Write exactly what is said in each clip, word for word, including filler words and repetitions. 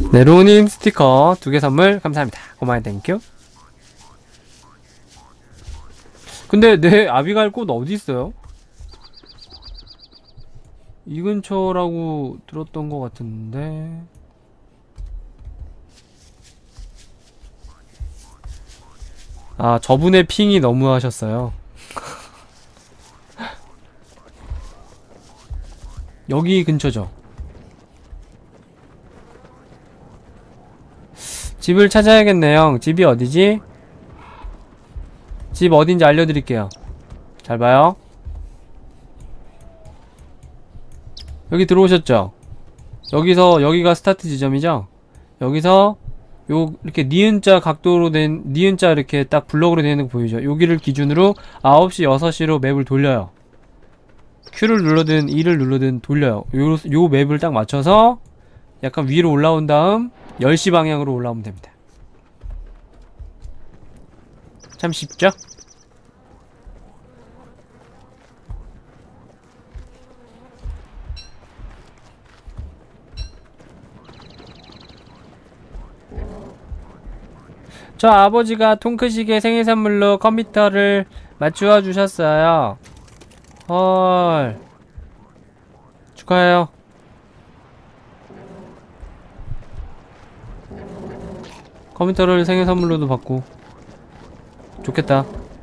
네, 로우님 스티커 두 개 선물 감사합니다. 고마워요. 땡큐. 근데 내 아비가일 꽃 어디 있어요? 이 근처라고 들었던 것 같은데. 아, 저분의 핑이 너무 하셨어요. 여기 근처죠. 집을 찾아야겠네요. 집이 어디지? 집 어딘지 알려드릴게요. 잘 봐요. 여기 들어오셨죠? 여기서 여기가 스타트 지점이죠? 여기서 요 이렇게 니은자 각도로 된 니은자 이렇게 딱 블럭으로 되어 있는 거 보이죠? 여기를 기준으로 아홉 시, 여섯 시로 맵을 돌려요. Q를 눌러든 E를 눌러든 돌려요. 요, 요 맵을 딱 맞춰서 약간 위로 올라온 다음 열 시 방향으로 올라오면 됩니다. 참 쉽죠? 저 아버지가 통크시계 생일선물로 컴퓨터를 맞추어 주셨어요. 헐, 축하해요. 컴퓨터를 생일선물로도 받고 좋겠다.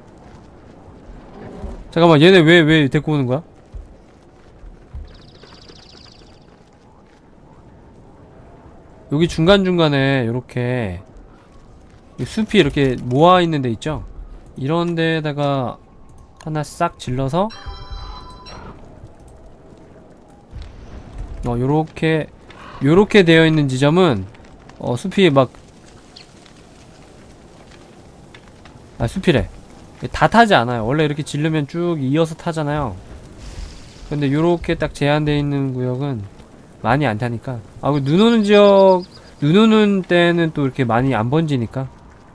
잠깐만, 얘네 왜 왜 데리고 오는 거야? 여기 중간중간에 요렇게 숲이 이렇게 모아있는 데 있죠? 이런 데다가 하나 싹 질러서 어 요렇게 요렇게 되어 있는 지점은 어 숲이 막 아 숲이래. 다 타지 않아요. 원래 이렇게 질르면 쭉 이어서 타잖아요. 근데 요렇게 딱 제한되어 있는 구역은 많이 안 타니까. 아, 눈 오는 지역, 눈 오는 때는 또 이렇게 많이 안 번지니까.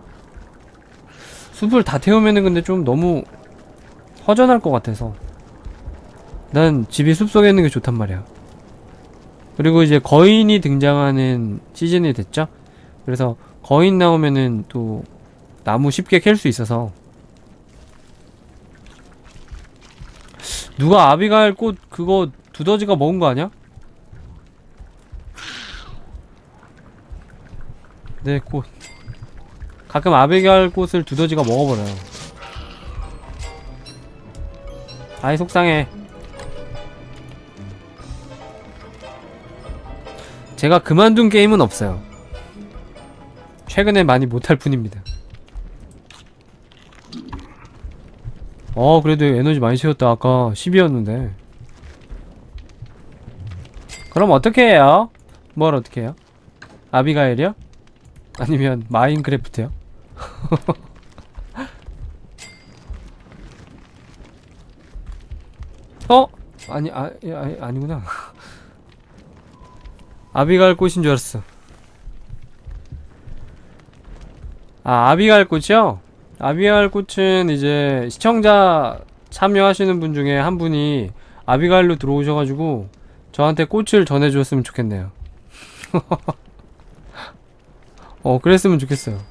숲을 다 태우면은 근데 좀 너무 허전할 것 같아서 난 집이 숲속에 있는 게 좋단 말이야. 그리고 이제 거인이 등장하는 시즌이 됐죠? 그래서 거인 나오면은 또 나무 쉽게 캘 수 있어서. 누가 아비가일 꽃 그거 두더지가 먹은 거 아니야? 내 꽃. 가끔 아비가일 꽃을 두더지가 먹어버려요. 아이 속상해. 제가 그만둔 게임은 없어요. 최근에 많이 못할 뿐입니다. 어 그래도 에너지 많이 채웠다. 아까 십이었는데. 그럼 어떻게 해요? 뭘 어떻게 해요? 아비가일이요? 아니면 마인크래프트요? 어? 아니 아, 아 아니구나. 아비가일 꽃인 줄 알았어. 아 아비가일 꽃이요? 아비가일 꽃은 이제 시청자 참여하시는 분 중에 한 분이 아비가일로 들어오셔가지고 저한테 꽃을 전해주었으면 좋겠네요. 어 그랬으면 좋겠어요.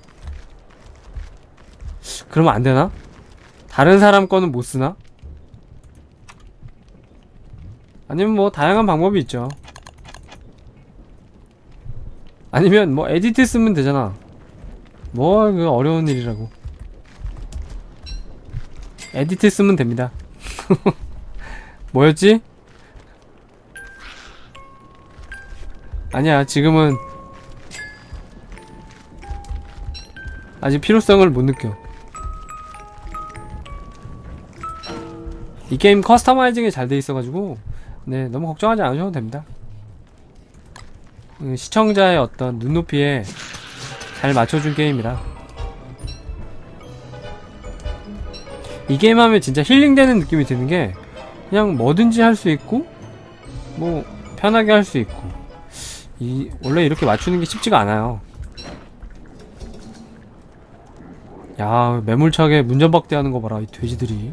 그러면 안되나? 다른 사람 거는 못쓰나? 아니면 뭐 다양한 방법이 있죠. 아니면 뭐 에디트 쓰면 되잖아. 뭐 그 어려운 일이라고. 에디트 쓰면 됩니다. 뭐였지? 아니야 지금은 아직 필요성을 못 느껴. 이 게임 커스터마이징이 잘 돼 있어가지고 네 너무 걱정하지 않으셔도 됩니다. 시청자의 어떤 눈높이에 잘 맞춰준 게임이라. 이 게임 하면 진짜 힐링되는 느낌이 드는게 그냥 뭐든지 할 수 있고 뭐 편하게 할 수 있고 이 원래 이렇게 맞추는 게 쉽지가 않아요. 야 매몰차게 문전박대 하는 거 봐라 이 돼지들이.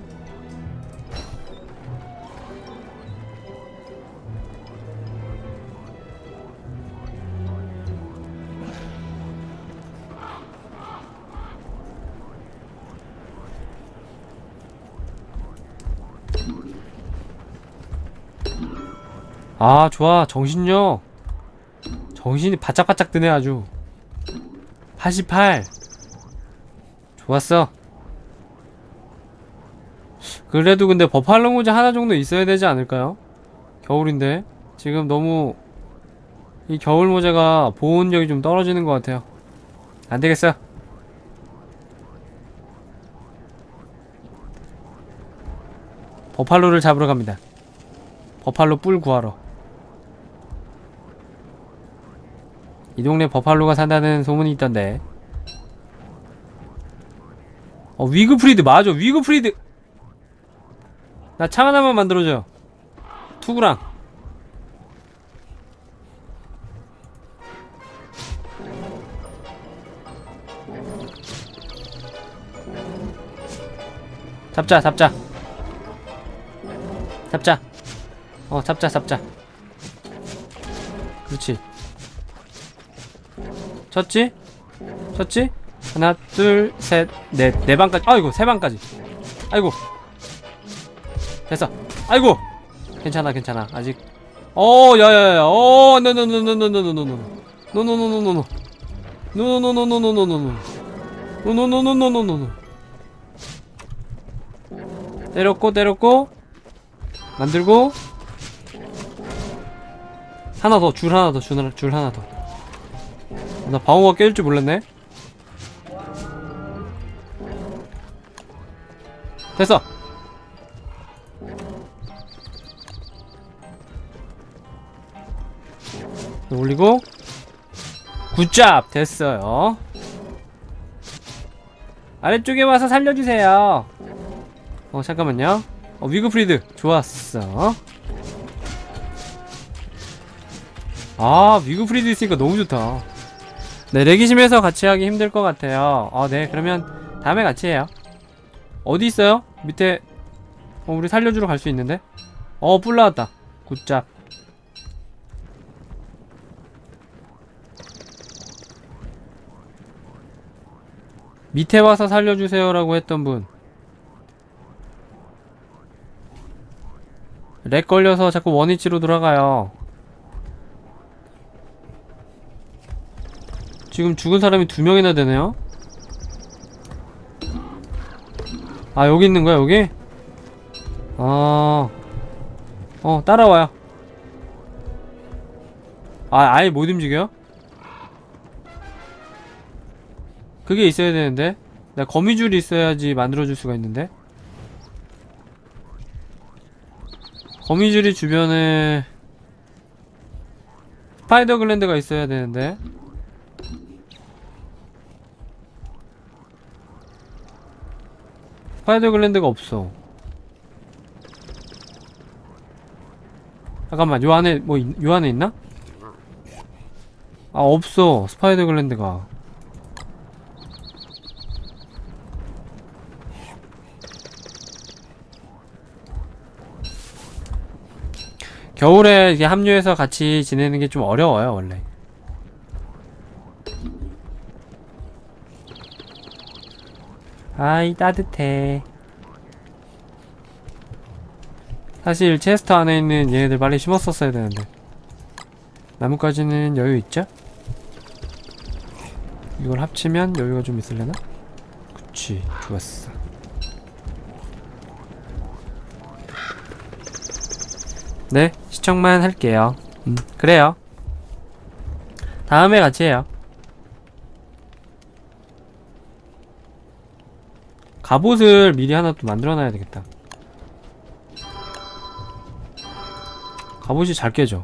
아 좋아. 정신력 정신이 바짝바짝 드네 아주. 팔십팔. 좋았어. 그래도 근데 버팔로 모자 하나 정도 있어야 되지 않을까요? 겨울인데 지금 너무 이 겨울 모자가 보온력이 좀 떨어지는 것 같아요. 안되겠어. 버팔로를 잡으러 갑니다. 버팔로 뿔 구하러. 이 동네 버팔로가 산다는 소문이 있던데. 어 위그프리드 맞아. 위그프리드. 나 창 하나만 만들어줘. 투구랑. 잡자 잡자 잡자. 어 잡자 잡자. 그렇지. 쳤지? 쳤지? 하나 둘 셋 넷 네 방까지. 아이고 세 방까지. 아이고 됐어. 아이고 괜찮아 괜찮아 아직. 어 야야야. 어 노노노노노노노노노 노노노노노노 노노노노노노노노 노노노노노노노. 때렸고 때렸고 만들고 하나 더. 줄 하나 더. 줄 하나, 줄 하나 더. 나 방어가 깰 줄 몰랐네. 됐어. 올리고 굿잡. 됐어요. 아래쪽에 와서 살려주세요. 어 잠깐만요. 어 위그프리드 좋았어. 아 위그프리드 있으니까 너무 좋다. 네 레기심에서 같이 하기 힘들 것 같아요. 아 네 그러면 다음에 같이 해요. 어디 있어요? 밑에. 어 우리 살려주러 갈 수 있는데. 어 뿔 나왔다. 굿잡. 밑에 와서 살려주세요 라고 했던 분. 렉 걸려서 자꾸 원위치로 돌아가요. 지금 죽은 사람이 두 명이나 되네요. 아 여기 있는 거야 여기? 아... 어 따라와요. 아 아예 못 움직여? 그게 있어야 되는데. 나 거미줄이 있어야지 만들어줄 수가 있는데. 거미줄이 주변에 스파이더 글랜드가 있어야 되는데. 스파이더 글랜드가 없어. 잠깐만 요 안에 뭐 요 안에 있나? 아 없어 스파이더 글랜드가. 겨울에 이게 합류해서 같이 지내는 게 좀 어려워요 원래. 아이 따뜻해. 사실 체스트 안에 있는 얘네들 빨리 심었었어야 되는데. 나뭇가지는 여유 있죠? 이걸 합치면 여유가 좀 있으려나? 그치 좋았어. 네 시청만 할게요. 음 그래요. 다음에 같이 해요. 갑옷을 미리 하나 또 만들어놔야 되겠다. 갑옷이 잘 깨져.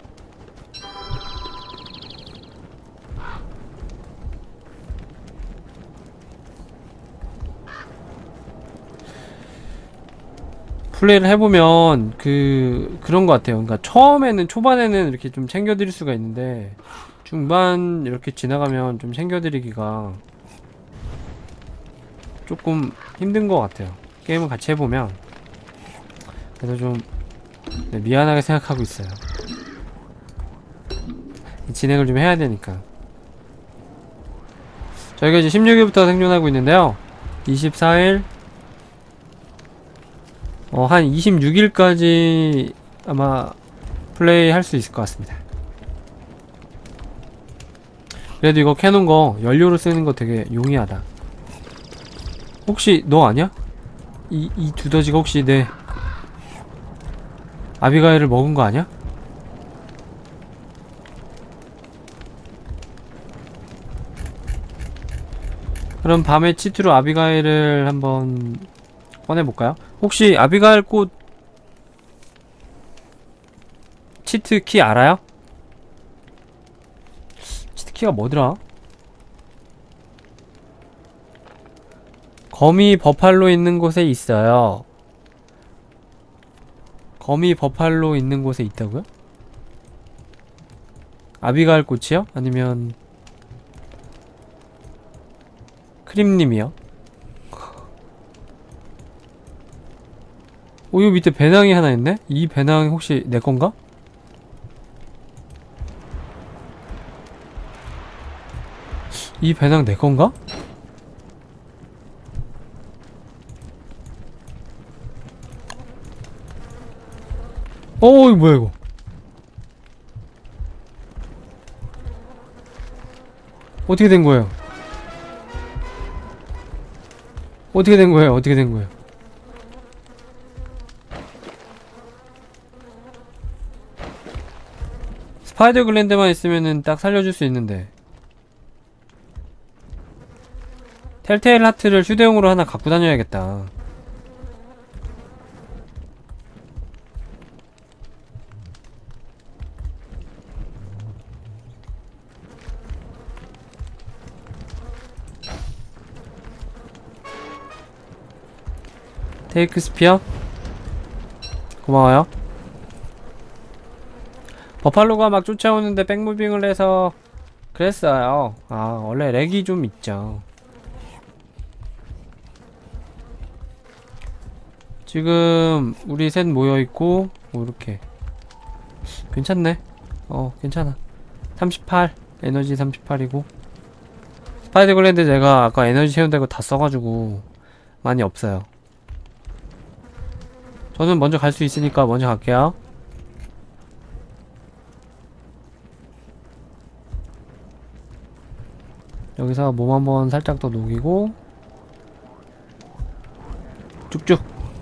플레이를 해보면 그 그런 것 같아요. 그러니까 처음에는 초반에는 이렇게 좀 챙겨드릴 수가 있는데 중반 이렇게 지나가면 좀 챙겨드리기가 조금 힘든 것 같아요. 게임을 같이 해보면. 그래서 좀 네, 미안하게 생각하고 있어요. 진행을 좀 해야 되니까. 저희가 이제 십육 일부터 생존하고 있는데요. 이십사 일 어, 한 이십육 일까지 아마 플레이 할 수 있을 것 같습니다. 그래도 이거 캐놓은 거 연료로 쓰는 거 되게 용이하다. 혹시 너 아니야? 이, 이 두더지가 혹시 내 아비가일을 먹은 거 아니야? 그럼 밤에 치트로 아비가일을 한번 꺼내볼까요? 혹시 아비가일 꽃 치트 키 알아요? 치트 키가 뭐더라? 거미 버팔로 있는 곳에 있어요. 거미 버팔로 있는 곳에 있다고요? 아비가일 꽃이요? 아니면 크림님이요? 오, 요 밑에 배낭이 하나 있네? 이 배낭이 혹시 내 건가? 이 배낭 내 건가? 어, 이거 뭐야, 이거? 어떻게 된 거예요? 어떻게 된 거예요? 어떻게 된 거예요? 스파이더 글랜드만 있으면은 딱 살려줄 수 있는데. 텔테일 하트를 휴대용으로 하나 갖고 다녀야겠다. 테이크 스피어? 고마워요. 버팔로가 막 쫓아오는데 백무빙을 해서 그랬어요. 아, 원래 렉이 좀 있죠. 지금 우리 셋 모여있고 뭐 이렇게 괜찮네. 어, 괜찮아. 삼십팔, 에너지 삼십팔이고 스파이더 글랜드 제가 아까 에너지 채운다고 다 써가지고 많이 없어요. 저는 먼저 갈 수 있으니까 먼저 갈게요. 여기서 몸 한번 살짝 더 녹이고 쭉쭉.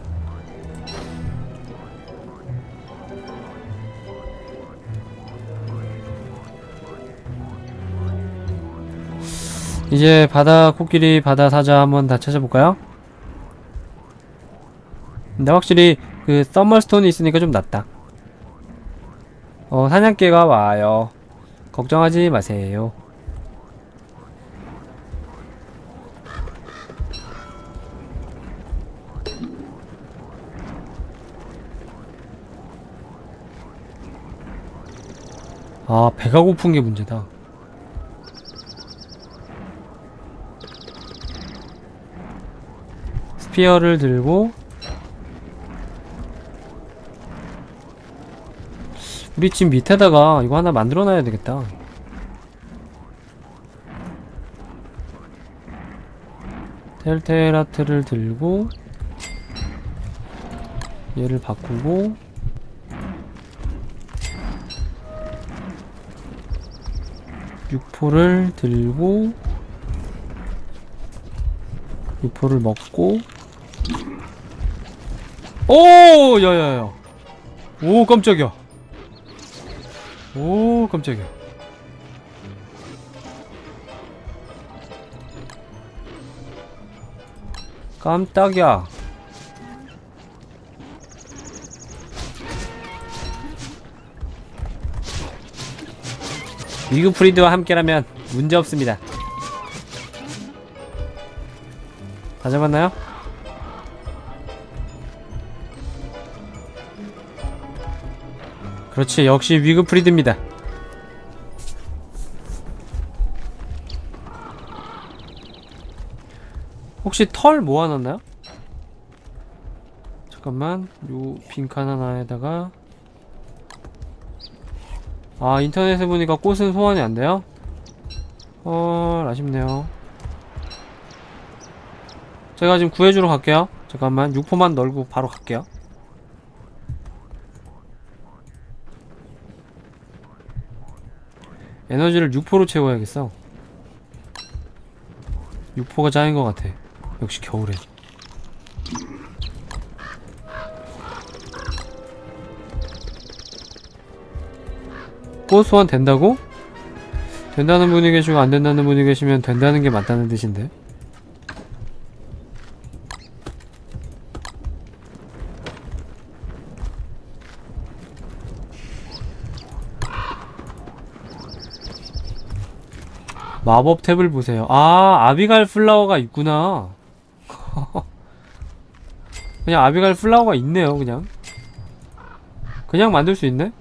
이제 바다 코끼리, 바다 사자 한번 다 찾아볼까요? 근데 확실히 그 썸머스톤이 있으니까 좀 낫다. 어, 사냥개가 와요. 걱정하지 마세요. 아, 배가 고픈 게 문제다. 스피어를 들고 우리 집 밑에다가 이거 하나 만들어놔야 되겠다. 텔테일 하트를 들고 얘를 바꾸고 육포를 들고 육포를 먹고 오! 야야야. 오, 깜짝이야. 오, 깜짝이야. 깜짝이야. 위그프리드와 함께라면 문제없습니다. 다 잡았나요? 그렇지, 역시 위그프리드입니다. 혹시 털 모아놨나요? 잠깐만, 요 빈칸 하나에다가 아, 인터넷에 보니까 꽃은 소환이 안 돼요? 어, 아쉽네요. 제가 지금 구해주러 갈게요. 잠깐만, 육포만 널고 바로 갈게요. 에너지를 육포로 채워야겠어. 육포가 짱인 것 같아. 역시 겨울에. 꽃 소환 된다고? 된다는 분이 계시고 안 된다는 분이 계시면 된다는 게 맞다는 뜻인데. 마법 탭을 보세요. 아, 아비갈 플라워가 있구나. 그냥 아비갈 플라워가 있네요. 그냥 그냥 만들 수 있네?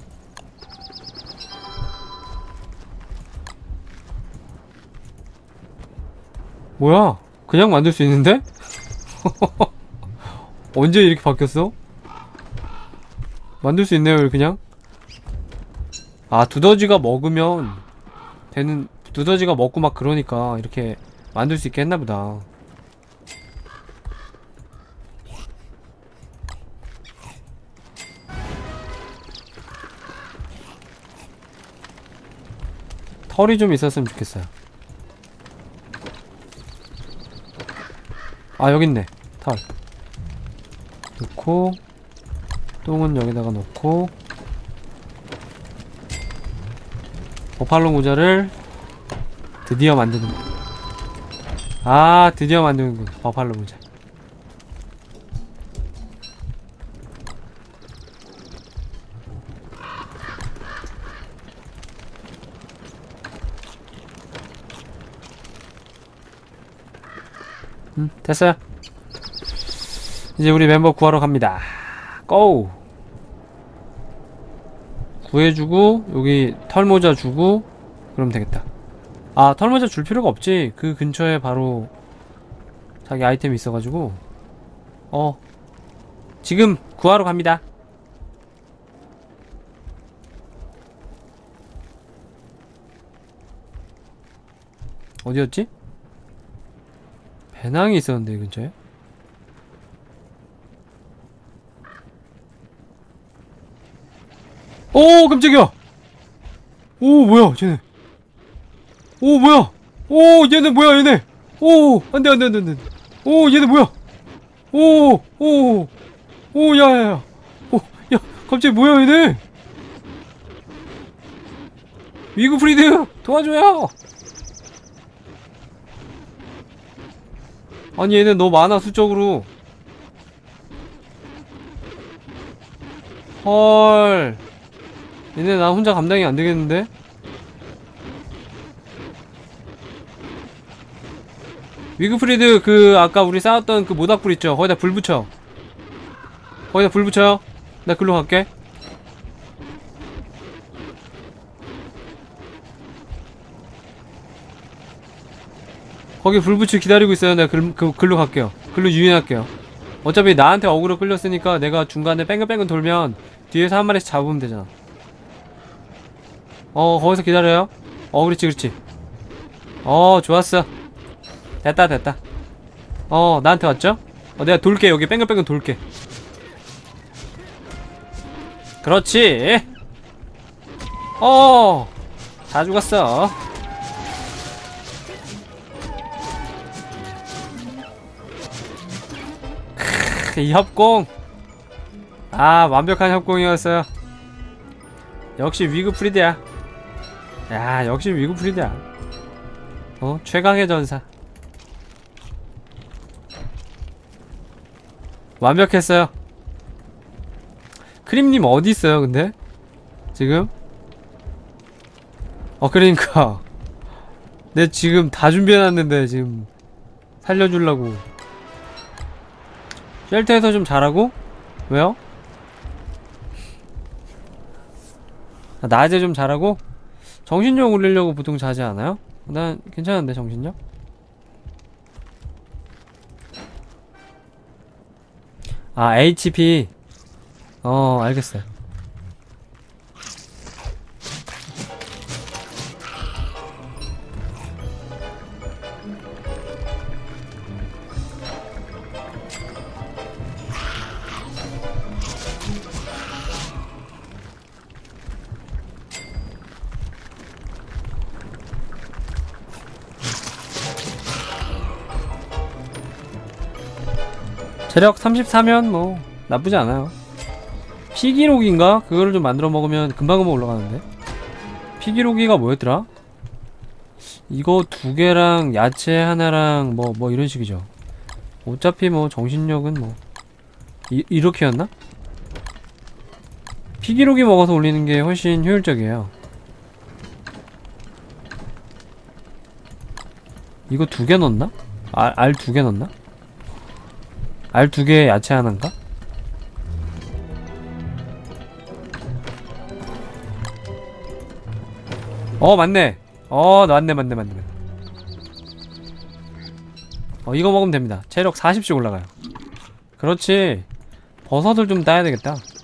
뭐야? 그냥 만들 수 있는데? 언제 이렇게 바뀌었어? 만들 수 있네요, 그냥. 아, 두더지가 먹으면 되는, 두더지가 먹고 막 그러니까 이렇게 만들 수 있게 했나보다. 털이 좀 있었으면 좋겠어요. 아, 여깄네. 털 넣고, 똥은 여기다가 넣고, 버팔로 모자를 드디어 만드는, 아, 드디어 만드는군. 버팔로 모자. 음, 됐어요. 이제 우리 멤버 구하러 갑니다. 고! 구해주고 여기 털모자 주고 그러면 되겠다. 아, 털모자 줄 필요가 없지. 그 근처에 바로 자기 아이템이 있어가지고. 어, 지금 구하러 갑니다. 어디였지? 배낭이 있었는데 이 근처에? 오, 깜짝이야! 오, 뭐야 쟤네. 오, 뭐야. 오, 얘네 뭐야 얘네. 오, 안돼 안돼 안돼 안돼. 오, 얘네 뭐야. 오, 오, 오, 야야야. 오, 야, 갑자기 뭐야 얘네. 위그프리드 도와줘요. 아니 얘네 너무 많아 수적으로. 헐, 얘네 나 혼자 감당이 안되겠는데? 위그프리드 그 아까 우리 싸웠던 그 모닥불 있죠? 거기다 불 붙여. 거기다 불 붙여요. 나 글로 갈게. 거기 불 붙여 기다리고 있어요. 내가 글, 그, 글로 갈게요. 글로 유인할게요. 어차피 나한테 어그로 끌렸으니까 내가 중간에 뺑글뺑글 돌면 뒤에서 한 마리씩 잡으면 되잖아. 어, 거기서 기다려요. 어, 그렇지 그렇지. 어, 좋았어. 됐다 됐다. 어, 나한테 왔죠? 어, 내가 돌게. 여기 뺑글뺑글 돌게. 그렇지. 어, 다 죽었어. 크으, 이 협공. 아, 완벽한 협공이었어요. 역시 위그프리드야. 야, 역시 위그프리드야. 어, 최강의 전사. 완벽했어요. 크림님 어디 있어요, 근데? 지금? 어, 그러니까. 내 지금 다 준비해놨는데, 지금. 살려주려고. 쉘터에서 좀 자라고? 왜요? 아, 낮에 좀 자라고? 정신력 올리려고 보통 자지 않아요? 난 괜찮은데, 정신력? 아, 에이치피. 어, 알겠어요. 체력 삼십사면 뭐 나쁘지 않아요. 피기록인가? 그거를 좀 만들어 먹으면 금방금방 올라가는데. 피기록이가 뭐였더라? 이거 두 개랑 야채 하나랑 뭐 뭐 이런 식이죠. 어차피 뭐 정신력은 뭐 이, 이렇게였나? 피기록이 먹어서 올리는 게 훨씬 효율적이에요. 이거 두 개 넣었나? 알, 알 두 개 넣었나? 알 두 개 야채 하나인가? 어 맞네. 어 맞네 맞네 맞네 맞네. 어 이거 먹으면 됩니다. 체력 사십씩 올라가요. 그렇지. 버섯을 좀 따야 되겠다.